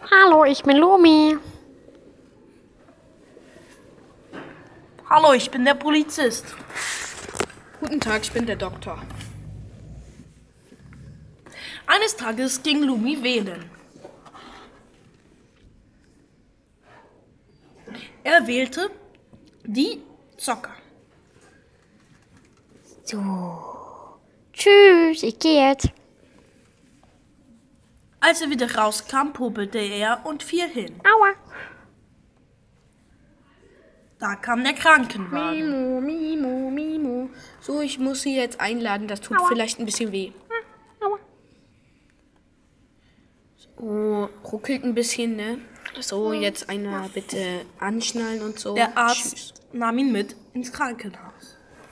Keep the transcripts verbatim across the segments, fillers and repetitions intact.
Hallo, ich bin Lumi. Hallo, ich bin der Polizist. Guten Tag, ich bin der Doktor. Eines Tages ging Lumi wählen. Er wählte die Zocker. So. Tschüss, ich gehe jetzt. Als er wieder rauskam, pumpelte er und fiel hin. Aua. Da kam der Krankenwagen. Mimo, Mimo, Mimo. So, ich muss Sie jetzt einladen. Das tut Aua. vielleicht ein bisschen weh. Aua. So, ruckelt ein bisschen, ne? So, jetzt einer bitte anschnallen und so. Der Arzt Tschüss. nahm ihn mit ins Krankenhaus.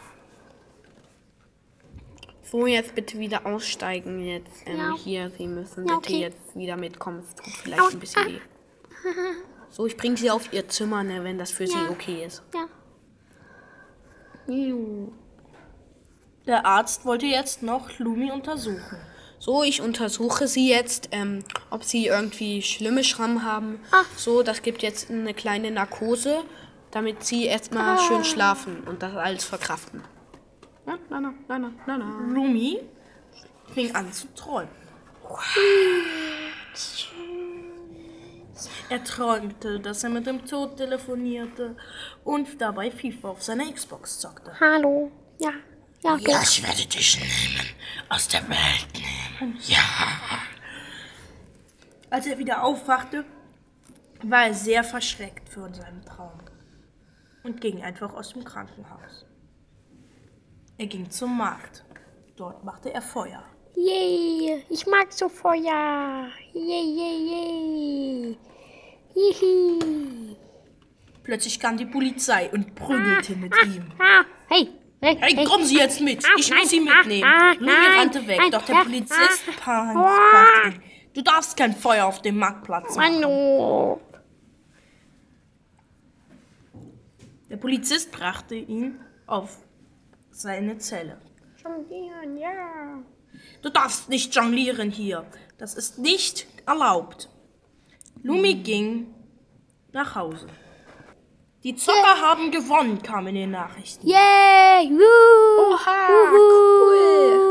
So, jetzt bitte wieder aussteigen. Jetzt ähm, Ja. hier, Sie müssen Ja, bitte okay. jetzt wieder mitkommen. Es tut vielleicht ein bisschen weh. So, ich bringe Sie auf Ihr Zimmer, ne, wenn das für Sie Ja. okay ist. Ja. Der Arzt wollte jetzt noch Lumi untersuchen. So, ich untersuche Sie jetzt, ähm, ob Sie irgendwie schlimme Schrammen haben. Ah. So, das gibt jetzt eine kleine Narkose, damit Sie erstmal schön schlafen und das alles verkraften. Ja, na, na, na, na, na, na. Lumi fing an zu träumen. Er träumte, dass er mit dem Tod telefonierte und dabei FIFA auf seiner Xbox zockte. Hallo. Ja. Ja, okay. Ja, ich werde dich nehmen. Aus der Welt nehmen. Ja. Als er wieder aufwachte, war er sehr verschreckt von seinem Traum und ging einfach aus dem Krankenhaus. Er ging zum Markt. Dort machte er Feuer. Yay. Ich mag so Feuer. Yay, yay, yay. Hihi. Plötzlich kam die Polizei und prügelte mit ihm. Ah, hey. Hey, Hey, kommen Sie jetzt mit! Ah, Ich nein, muss Sie ah, mitnehmen. ah, Lumi nein, rannte weg, nein, doch der ah, Polizist ah, sprach ah. ihn. Du darfst kein Feuer auf dem Marktplatz machen. Hallo. Der Polizist brachte ihn auf seine Zelle. Jonglieren, ja. Du darfst nicht jonglieren hier. Das ist nicht erlaubt. Lumi ging nach Hause. Die Zocker haben gewonnen, kam in den Nachrichten. Yay. Woo. Oha, cool.